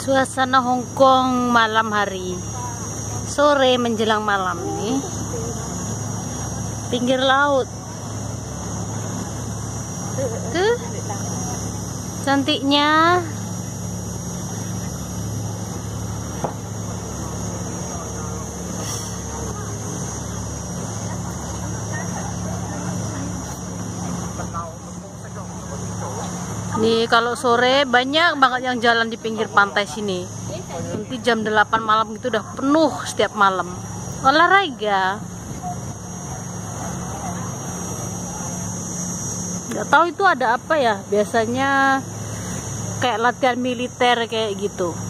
Suasana Hong Kong malam hari, sore menjelang malam nih, pinggir laut. Tuh, cantiknya. Nih kalau sore banyak banget yang jalan di pinggir pantai sini. Nanti jam 8 malam gitu udah penuh setiap malam. Olahraga. Nggak tahu itu ada apa ya. Biasanya kayak latihan militer kayak gitu.